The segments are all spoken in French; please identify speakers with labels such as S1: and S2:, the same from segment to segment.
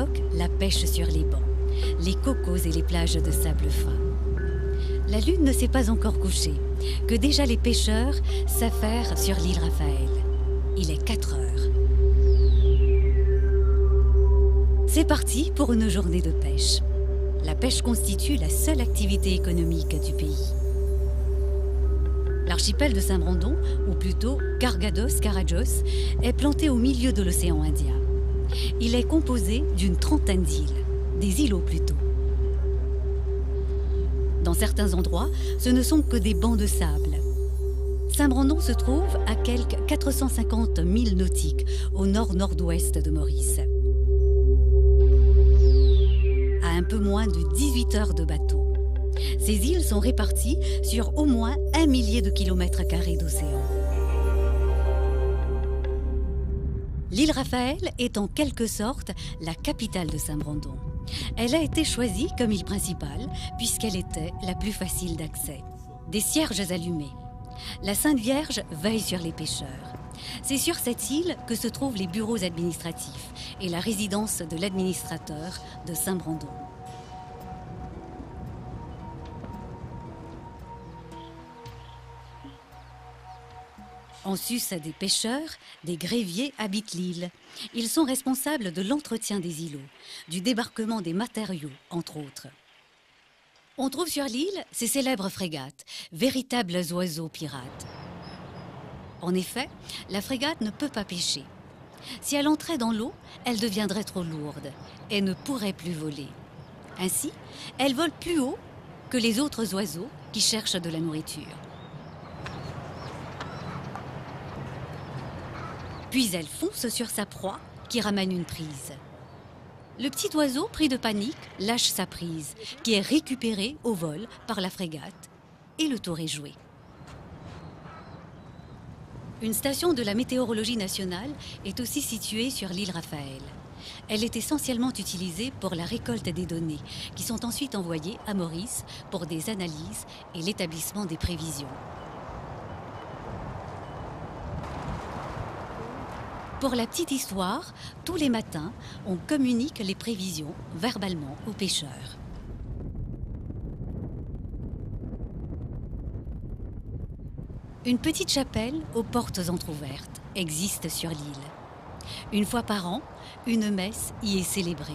S1: évoque la pêche sur les bancs, les cocos et les plages de sable fin. La lune ne s'est pas encore couchée, que déjà les pêcheurs s'affairent sur l'île Raphaël. Il est 4 heures. C'est parti pour une journée de pêche. La pêche constitue la seule activité économique du pays. L'archipel de Saint-Brandon, ou plutôt Gargados-Karajos, est planté au milieu de l'océan Indien. Il est composé d'une trentaine d'îles, des îlots plutôt. Dans certains endroits, ce ne sont que des bancs de sable. Saint-Brandon se trouve à quelques 450 milles nautiques au nord-nord-ouest de Maurice. À un peu moins de 18 heures de bateau. Ces îles sont réparties sur au moins 1 millier de kilomètres carrés d'océan. L'île Raphaël est en quelque sorte la capitale de Saint-Brandon. Elle a été choisie comme île principale puisqu'elle était la plus facile d'accès. Des cierges allumés. La Sainte Vierge veille sur les pêcheurs. C'est sur cette île que se trouvent les bureaux administratifs et la résidence de l'administrateur de Saint-Brandon. En sus des pêcheurs, des gréviers habitent l'île. Ils sont responsables de l'entretien des îlots, du débarquement des matériaux, entre autres. On trouve sur l'île ces célèbres frégates, véritables oiseaux pirates. En effet, la frégate ne peut pas pêcher. Si elle entrait dans l'eau, elle deviendrait trop lourde et ne pourrait plus voler. Ainsi, elle vole plus haut que les autres oiseaux qui cherchent de la nourriture. Puis elle fonce sur sa proie qui ramène une prise. Le petit oiseau, pris de panique, lâche sa prise, qui est récupérée au vol par la frégate, et le tour est joué. Une station de la météorologie nationale est aussi située sur l'île Raphaël. Elle est essentiellement utilisée pour la récolte des données, qui sont ensuite envoyées à Maurice pour des analyses et l'établissement des prévisions. Pour la petite histoire, tous les matins, on communique les prévisions verbalement aux pêcheurs. Une petite chapelle aux portes entr'ouvertes existe sur l'île. Une fois par an, une messe y est célébrée.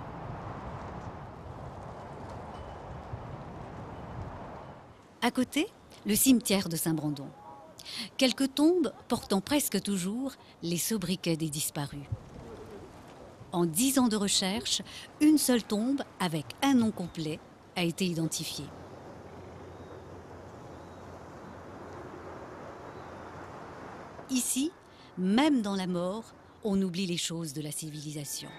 S1: À côté, le cimetière de Saint-Brandon. Quelques tombes portant presque toujours les sobriquets des disparus. En 10 ans de recherche, une seule tombe avec un nom complet a été identifiée. Ici, même dans la mort, on oublie les choses de la civilisation.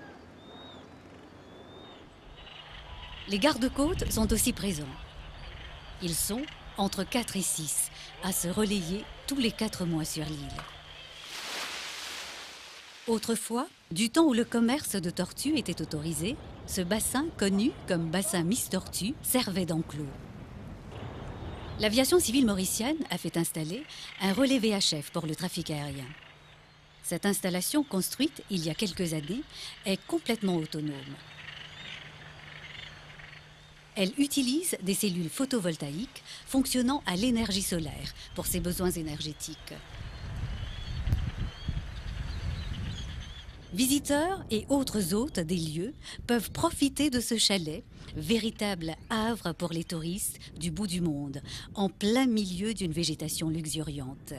S1: Les gardes-côtes sont aussi présents. Ils sont entre 4 et 6, à se relayer tous les 4 mois sur l'île. Autrefois, du temps où le commerce de tortues était autorisé, ce bassin, connu comme bassin Miss Tortue, servait d'enclos. L'aviation civile mauricienne a fait installer un relais VHF pour le trafic aérien. Cette installation, construite il y a quelques années, est complètement autonome. Elle utilise des cellules photovoltaïques fonctionnant à l'énergie solaire pour ses besoins énergétiques. Visiteurs et autres hôtes des lieux peuvent profiter de ce chalet, véritable havre pour les touristes du bout du monde, en plein milieu d'une végétation luxuriante.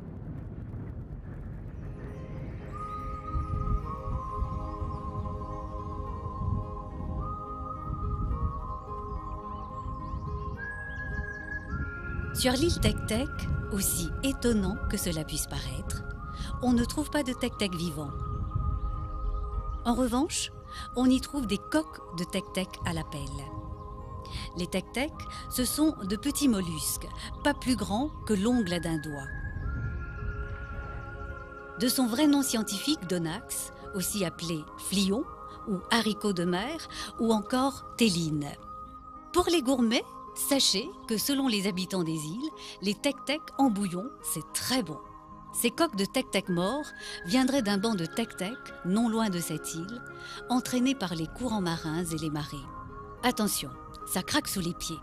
S1: Sur l'île Tek-Tek, aussi étonnant que cela puisse paraître, on ne trouve pas de Tek-Tek vivant. En revanche, on y trouve des coques de Tek-Tek à la pelle. Les Tek-Tek, ce sont de petits mollusques, pas plus grands que l'ongle d'un doigt. De son vrai nom scientifique d'Onax, aussi appelé flion, ou haricot de mer, ou encore téline. Pour les gourmets, sachez que selon les habitants des îles, les tek-tek en bouillon, c'est très bon. Ces coqs de tec-tec morts viendraient d'un banc de tec-tec, non loin de cette île, entraînés par les courants marins et les marées. Attention, ça craque sous les pieds.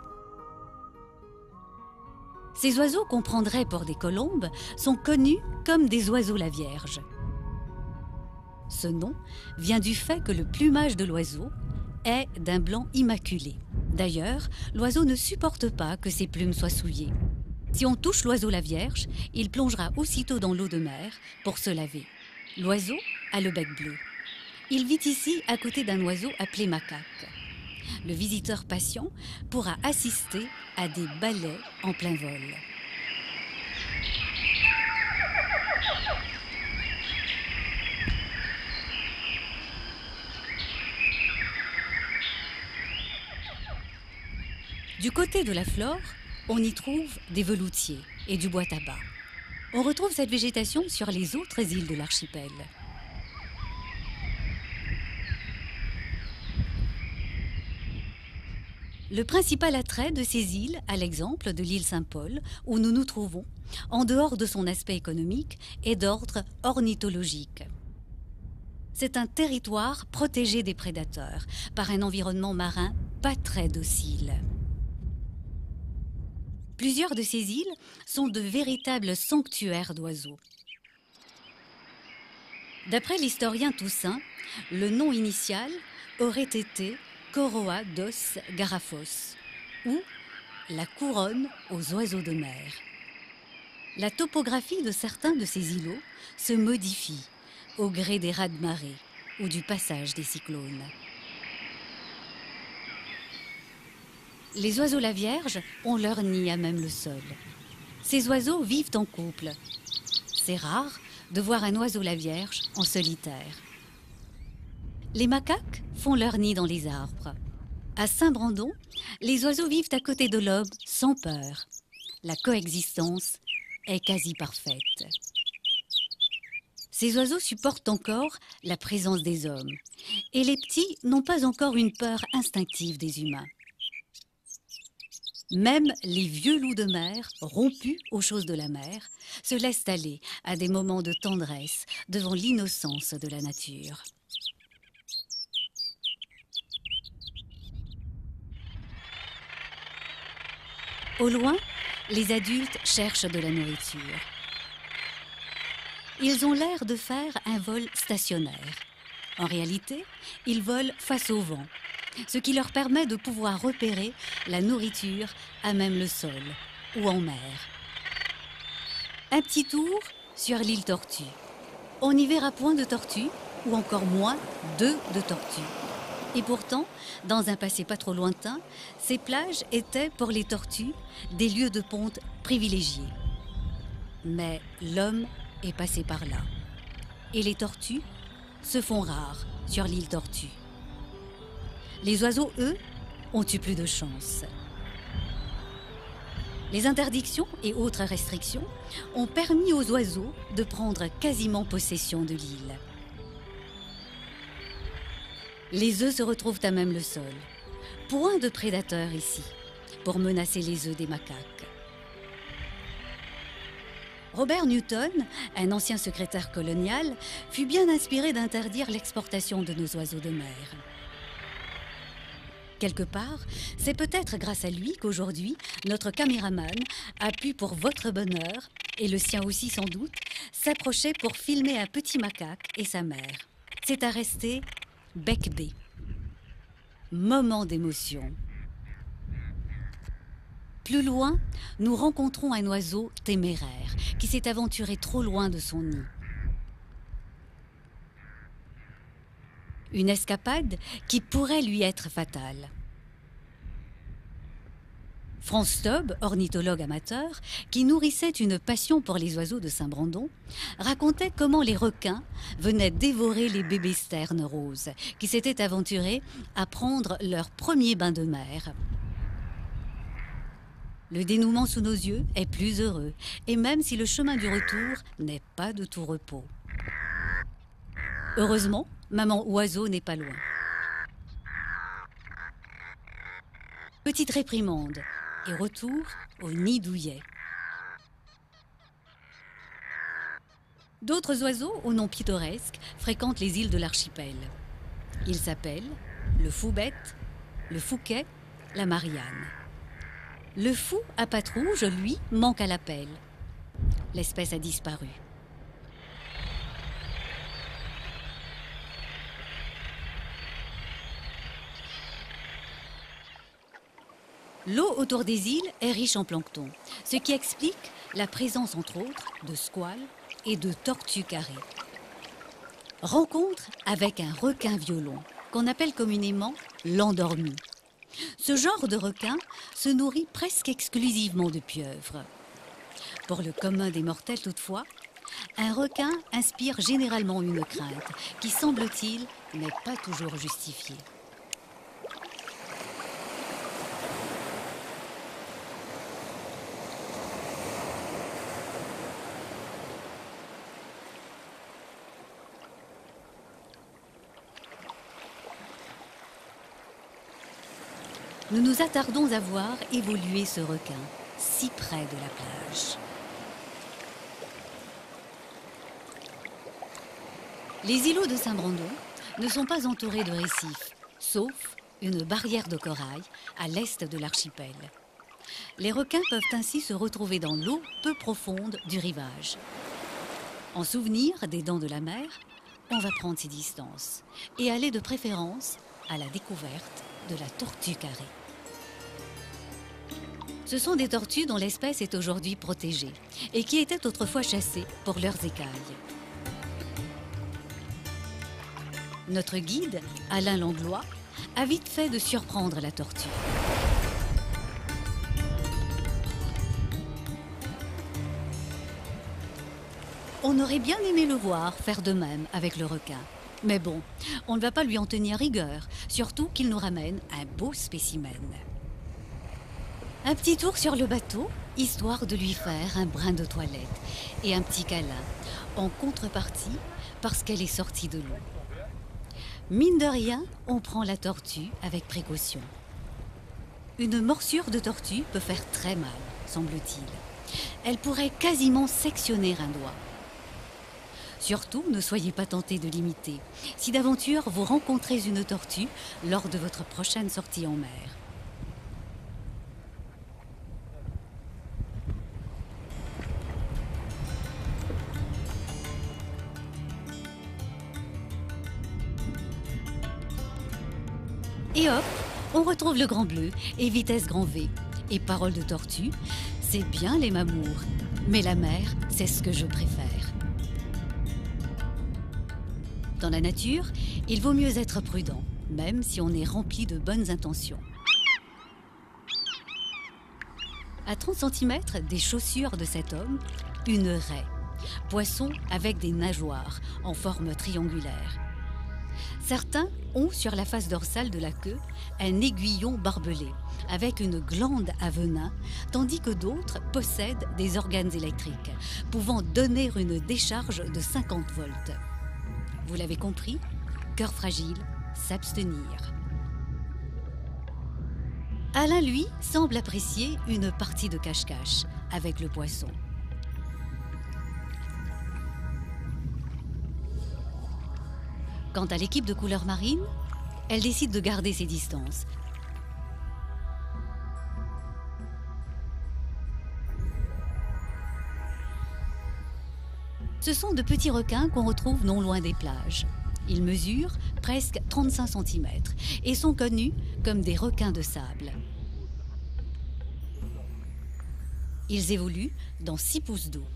S1: Ces oiseaux qu'on prendrait pour des colombes sont connus comme des oiseaux la Vierge. Ce nom vient du fait que le plumage de l'oiseau est d'un blanc immaculé. D'ailleurs, l'oiseau ne supporte pas que ses plumes soient souillées. Si on touche l'oiseau la Vierge, il plongera aussitôt dans l'eau de mer pour se laver. L'oiseau a le bec bleu. Il vit ici à côté d'un oiseau appelé macaque. Le visiteur patient pourra assister à des ballets en plein vol. Du côté de la flore, on y trouve des veloutiers et du bois tabac. On retrouve cette végétation sur les autres îles de l'archipel. Le principal attrait de ces îles, à l'exemple de l'île Saint-Paul, où nous nous trouvons, en dehors de son aspect économique, est d'ordre ornithologique. C'est un territoire protégé des prédateurs par un environnement marin pas très docile. Plusieurs de ces îles sont de véritables sanctuaires d'oiseaux. D'après l'historien Toussaint, le nom initial aurait été Coroa dos Garrafos, ou la couronne aux oiseaux de mer. La topographie de certains de ces îlots se modifie au gré des raz-de-marée ou du passage des cyclones. Les oiseaux la Vierge ont leur nid à même le sol. Ces oiseaux vivent en couple. C'est rare de voir un oiseau la Vierge en solitaire. Les macaques font leur nid dans les arbres. À Saint-Brandon, les oiseaux vivent à côté de l'aube sans peur. La coexistence est quasi parfaite. Ces oiseaux supportent encore la présence des hommes. Et les petits n'ont pas encore une peur instinctive des humains. Même les vieux loups de mer, rompus aux choses de la mer, se laissent aller à des moments de tendresse devant l'innocence de la nature. Au loin, les adultes cherchent de la nourriture. Ils ont l'air de faire un vol stationnaire. En réalité, ils volent face au vent, ce qui leur permet de pouvoir repérer la nourriture à même le sol ou en mer. Un petit tour sur l'île Tortue. On n'y verra point de tortues, ou encore moins d'œufs de tortue. Et pourtant, dans un passé pas trop lointain, ces plages étaient pour les tortues des lieux de ponte privilégiés. Mais l'homme est passé par là. Et les tortues se font rares sur l'île Tortue. Les oiseaux, eux, ont eu plus de chance. Les interdictions et autres restrictions ont permis aux oiseaux de prendre quasiment possession de l'île. Les œufs se retrouvent à même le sol. Point de prédateurs ici, pour menacer les œufs des macaques. Robert Newton, un ancien secrétaire colonial, fut bien inspiré d'interdire l'exportation de nos oiseaux de mer. Quelque part, c'est peut-être grâce à lui qu'aujourd'hui, notre caméraman a pu, pour votre bonheur, et le sien aussi sans doute, s'approcher pour filmer un petit macaque et sa mère. C'est à rester bec bée. Moment d'émotion. Plus loin, nous rencontrons un oiseau téméraire qui s'est aventuré trop loin de son nid. Une escapade qui pourrait lui être fatale. Franz Stobb, ornithologue amateur, qui nourrissait une passion pour les oiseaux de Saint-Brandon, racontait comment les requins venaient dévorer les bébés sternes roses qui s'étaient aventurés à prendre leur premier bain de mer. Le dénouement sous nos yeux est plus heureux, et même si le chemin du retour n'est pas de tout repos. Heureusement, maman oiseau n'est pas loin. Petite réprimande et retour au nid douillet. D'autres oiseaux au nom pittoresque fréquentent les îles de l'archipel. Ils s'appellent le foubette, le fouquet, la Marianne. Le fou à pattes rouges, lui, manque à l'appel. L'espèce a disparu. L'eau autour des îles est riche en plancton, ce qui explique la présence entre autres de squales et de tortues carrées. Rencontre avec un requin violon, qu'on appelle communément l'endormi. Ce genre de requin se nourrit presque exclusivement de pieuvres. Pour le commun des mortels toutefois, un requin inspire généralement une crainte qui, semble-t-il, n'est pas toujours justifiée. Nous nous attardons à voir évoluer ce requin, si près de la plage. Les îlots de Saint-Brandon ne sont pas entourés de récifs, sauf une barrière de corail à l'est de l'archipel. Les requins peuvent ainsi se retrouver dans l'eau peu profonde du rivage. En souvenir des dents de la mer, on va prendre ses distances et aller de préférence à la découverte de la tortue carrée. Ce sont des tortues dont l'espèce est aujourd'hui protégée et qui étaient autrefois chassées pour leurs écailles. Notre guide, Alain Langlois, a vite fait de surprendre la tortue. On aurait bien aimé le voir faire de même avec le requin. Mais bon, on ne va pas lui en tenir rigueur, surtout qu'il nous ramène un beau spécimen. Un petit tour sur le bateau, histoire de lui faire un brin de toilette et un petit câlin, en contrepartie parce qu'elle est sortie de l'eau. Mine de rien, on prend la tortue avec précaution. Une morsure de tortue peut faire très mal, semble-t-il. Elle pourrait quasiment sectionner un doigt. Surtout, ne soyez pas tentés de l'imiter, si d'aventure vous rencontrez une tortue lors de votre prochaine sortie en mer. Et hop, on retrouve le grand bleu et vitesse grand V. Et parole de tortue, c'est bien les mamours, mais la mer, c'est ce que je préfère. Dans la nature, il vaut mieux être prudent, même si on est rempli de bonnes intentions. À 30 cm des chaussures de cet homme, une raie, poisson avec des nageoires en forme triangulaire. Certains ont sur la face dorsale de la queue un aiguillon barbelé avec une glande à venin, tandis que d'autres possèdent des organes électriques pouvant donner une décharge de 50 volts. Vous l'avez compris, cœur fragile, s'abstenir. Alain, lui, semble apprécier une partie de cache-cache avec le poisson. Quant à l'équipe de couleur marine, elle décide de garder ses distances. Ce sont de petits requins qu'on retrouve non loin des plages. Ils mesurent presque 35 cm et sont connus comme des requins de sable. Ils évoluent dans 6 pouces d'eau.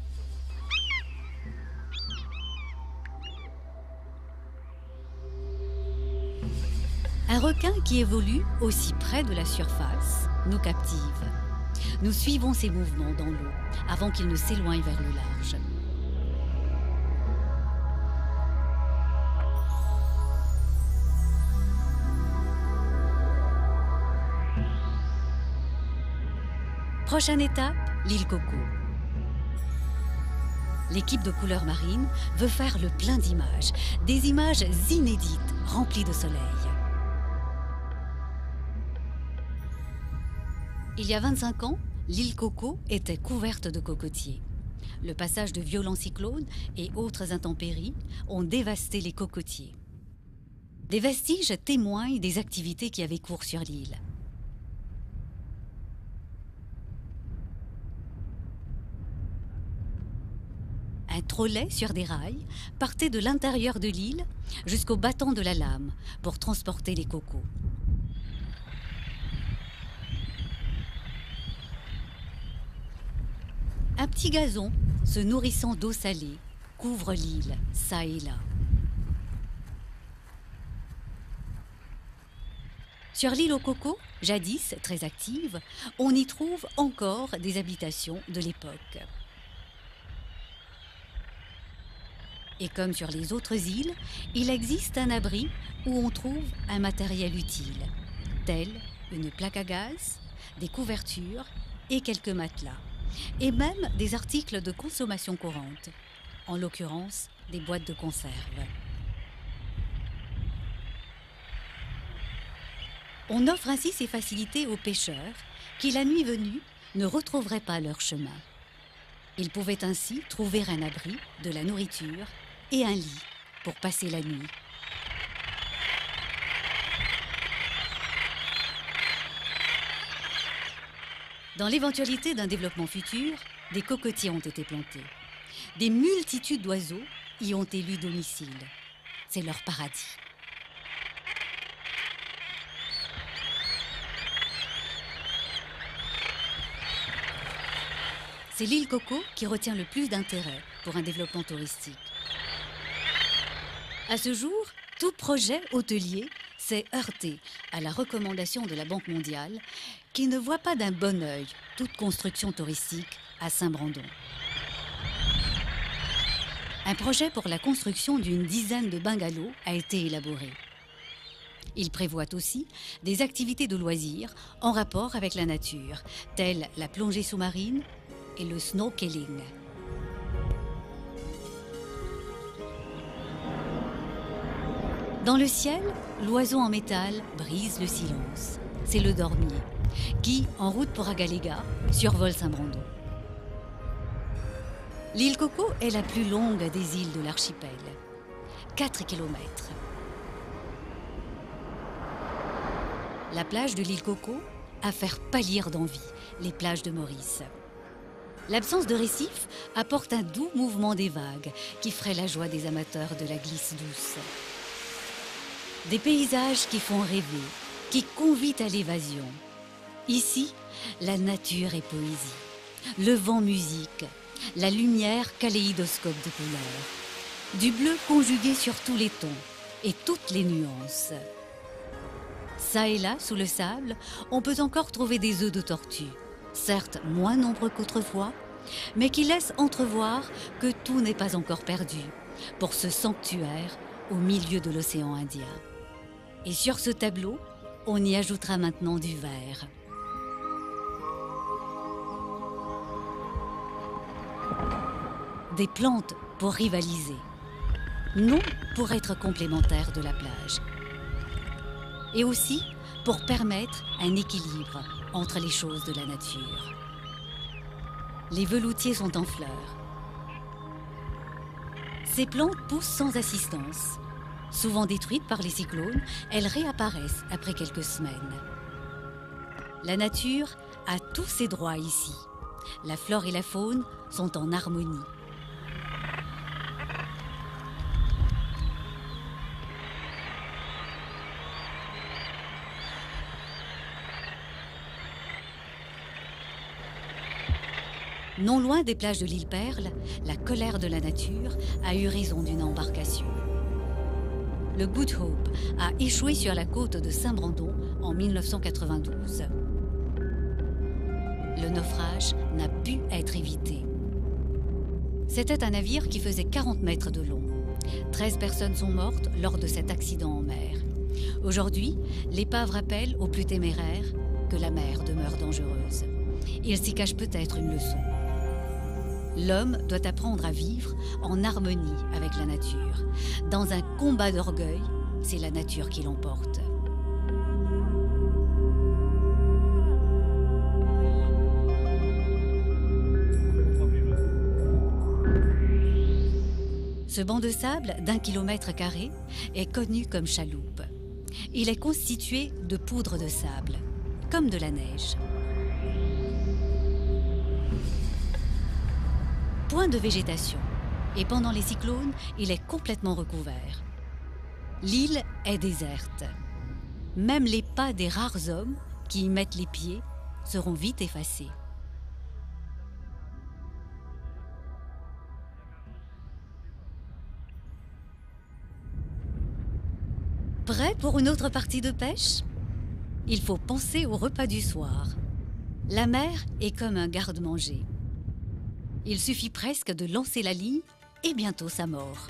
S1: Un requin qui évolue aussi près de la surface nous captive. Nous suivons ses mouvements dans l'eau avant qu'il ne s'éloigne vers le large. Prochaine étape, l'île Coco. L'équipe de couleur marine veut faire le plein d'images, des images inédites, remplies de soleil. Il y a 25 ans, l'île Coco était couverte de cocotiers. Le passage de violents cyclones et autres intempéries ont dévasté les cocotiers. Des vestiges témoignent des activités qui avaient cours sur l'île. Un trolley sur des rails partait de l'intérieur de l'île jusqu'au battant de la lame pour transporter les cocos. Un petit gazon, se nourrissant d'eau salée, couvre l'île, ça et là. Sur l'île aux cocos, jadis très active, on y trouve encore des habitations de l'époque. Et comme sur les autres îles, il existe un abri où on trouve un matériel utile, tel une plaque à gaz, des couvertures et quelques matelas, et même des articles de consommation courante, en l'occurrence des boîtes de conserve. On offre ainsi ces facilités aux pêcheurs qui, la nuit venue, ne retrouveraient pas leur chemin. Ils pouvaient ainsi trouver un abri, de la nourriture et un lit pour passer la nuit. Dans l'éventualité d'un développement futur, des cocotiers ont été plantés. Des multitudes d'oiseaux y ont élu domicile. C'est leur paradis. C'est l'île Coco qui retient le plus d'intérêt pour un développement touristique. À ce jour, tout projet hôtelier s'est heurté à la recommandation de la Banque mondiale qui ne voit pas d'un bon œil toute construction touristique à Saint-Brandon. Un projet pour la construction d'une dizaine de bungalows a été élaboré. Il prévoit aussi des activités de loisirs en rapport avec la nature, telles la plongée sous-marine et le snorkeling. Dans le ciel, l'oiseau en métal brise le silence. C'est le dormier, qui, en route pour Agaléga, survole Saint-Brandon. L'île Coco est la plus longue des îles de l'archipel. 4 kilomètres. La plage de l'île Coco a fait pâlir d'envie les plages de Maurice. L'absence de récifs apporte un doux mouvement des vagues qui ferait la joie des amateurs de la glisse douce. Des paysages qui font rêver, qui convient à l'évasion. Ici, la nature est poésie, le vent musique, la lumière kaléidoscope de couleurs, du bleu conjugué sur tous les tons et toutes les nuances. Ça et là, sous le sable, on peut encore trouver des œufs de tortue, certes moins nombreux qu'autrefois, mais qui laissent entrevoir que tout n'est pas encore perdu pour ce sanctuaire au milieu de l'océan Indien. Et sur ce tableau, on y ajoutera maintenant du vert. Des plantes pour rivaliser, non pour être complémentaires de la plage. Et aussi pour permettre un équilibre entre les choses de la nature. Les veloutiers sont en fleurs. Ces plantes poussent sans assistance. Souvent détruites par les cyclones, elles réapparaissent après quelques semaines. La nature a tous ses droits ici. La flore et la faune sont en harmonie. Non loin des plages de l'île Perle, la colère de la nature a eu raison d'une embarcation. Le Good Hope a échoué sur la côte de Saint-Brandon en 1992. Le naufrage n'a pu être évité. C'était un navire qui faisait 40 mètres de long. 13 personnes sont mortes lors de cet accident en mer. Aujourd'hui, l'épave rappelle aux plus téméraires que la mer demeure dangereuse. Il s'y cache peut-être une leçon. L'homme doit apprendre à vivre en harmonie avec la nature. Dans un combat d'orgueil, c'est la nature qui l'emporte. Ce banc de sable d'1 kilomètre carré est connu comme chaloupe. Il est constitué de poudre de sable, comme de la neige. Point de végétation, et pendant les cyclones, il est complètement recouvert. L'île est déserte. Même les pas des rares hommes qui y mettent les pieds seront vite effacés. Prêt pour une autre partie de pêche? Il faut penser au repas du soir. La mer est comme un garde-manger. Il suffit presque de lancer la ligne et bientôt ça mord.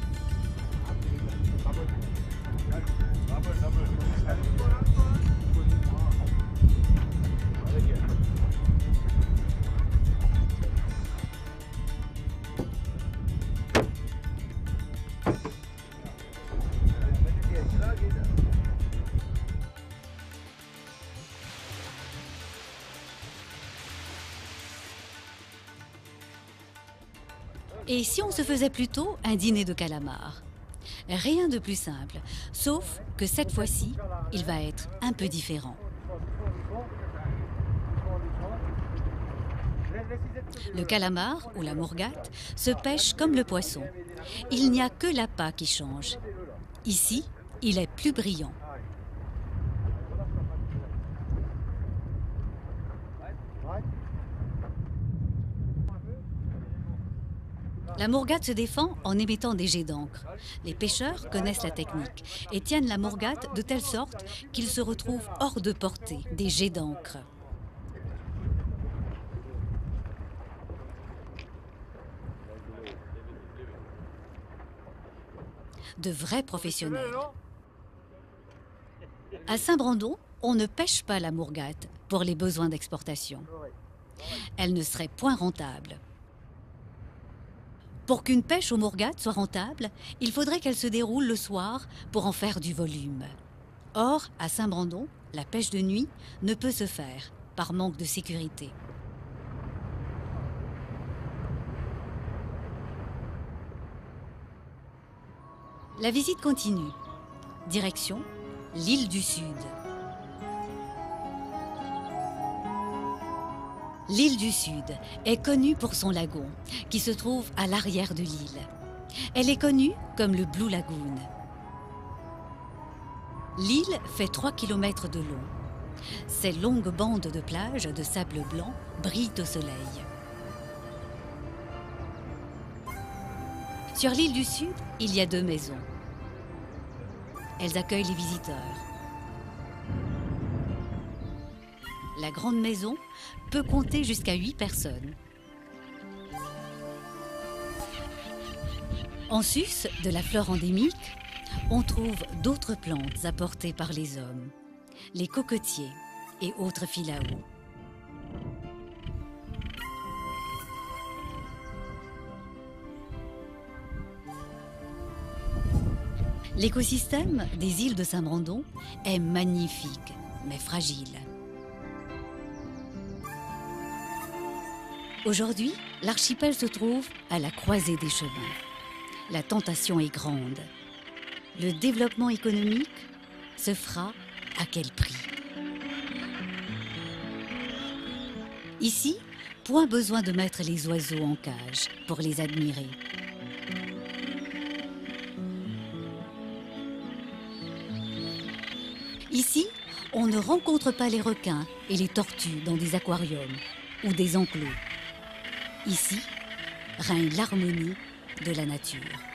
S1: Et si on se faisait plutôt un dîner de calamars? Rien de plus simple, sauf que cette fois-ci, il va être un peu différent. Le calamar ou la mourgate se pêche comme le poisson. Il n'y a que l'appât qui change. Ici, il est plus brillant. La mourgate se défend en émettant des jets d'encre. Les pêcheurs connaissent la technique et tiennent la mourgate de telle sorte qu'ils se retrouvent hors de portée des jets d'encre. De vrais professionnels. À Saint-Brandon, on ne pêche pas la mourgate pour les besoins d'exportation. Elle ne serait point rentable. Pour qu'une pêche aux mourgates soit rentable, il faudrait qu'elle se déroule le soir pour en faire du volume. Or, à Saint-Brandon, la pêche de nuit ne peut se faire par manque de sécurité. La visite continue. Direction l'île du Sud. L'île du Sud est connue pour son lagon, qui se trouve à l'arrière de l'île. Elle est connue comme le Blue Lagoon. L'île fait 3 km de long. Ses longues bandes de plage de sable blanc brillent au soleil. Sur l'île du Sud, il y a 2 maisons. Elles accueillent les visiteurs. La grande maison peut compter jusqu'à 8 personnes. En sus de la flore endémique, on trouve d'autres plantes apportées par les hommes, les cocotiers et autres philaos. L'écosystème des îles de Saint-Brandon est magnifique, mais fragile. Aujourd'hui, l'archipel se trouve à la croisée des chemins. La tentation est grande. Le développement économique se fera à quel prix? Ici, point besoin de mettre les oiseaux en cage pour les admirer. Ici, on ne rencontre pas les requins et les tortues dans des aquariums ou des enclos. Ici, règne l'harmonie de la nature.